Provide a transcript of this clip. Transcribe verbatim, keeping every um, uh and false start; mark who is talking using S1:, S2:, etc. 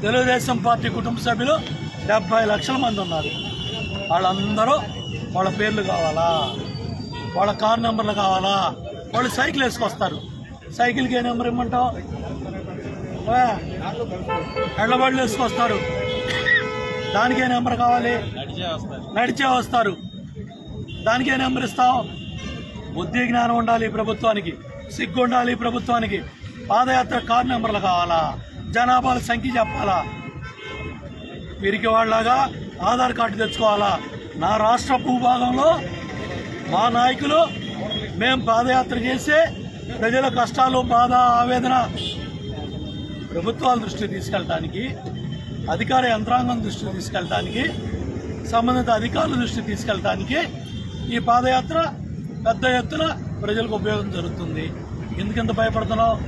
S1: Telugu Desam party కుటుంబ సభ్యులు డెబ్బై లక్షల మంది ఉన్నారు. వాళ్ళందరూ వాళ్ళ పేర్లు కావాలా, వాళ్ళ కార్ నెంబర్లు కావాలా. వాళ్ళు సైకిల్ వేసుకొస్తారు, సైకిల్కి ఏ నెంబర్ ఇమ్మంటావు? ఎడ్లబళ్ళు వేసుకొస్తారు, దానికి ఏ నెంబర్ కావాలి? నడిచే వస్తారు, దానికి ఏ నెంబర్ ఇస్తాం? బుద్ధి జ్ఞానం ఉండాలి ప్రభుత్వానికి, సిగ్గు ఉండాలి ప్రభుత్వానికి. పాదయాత్ర కార్ నెంబర్లు కావాలా, జనాభాల సంఖ్య చెప్పాలా, వీరికి వాళ్ళలాగా ఆధార్ కార్డు తెచ్చుకోవాలా. నా రాష్ట్ర భూభాగంలో మా నాయకులు మేము పాదయాత్ర చేసి ప్రజల కష్టాలు, బాధ, ఆవేదన ప్రభుత్వాల దృష్టికి తీసుకెళ్ళటానికి, అధికార యంత్రాంగం దృష్టికి తీసుకెళ్ళటానికి, సంబంధిత అధికారుల దృష్టికి తీసుకెళ్ళటానికి ఈ పాదయాత్ర పెద్ద ఎత్తున ప్రజలకు ఉపయోగం జరుగుతుంది. ఎందుకంత భయపడుతున్నావు?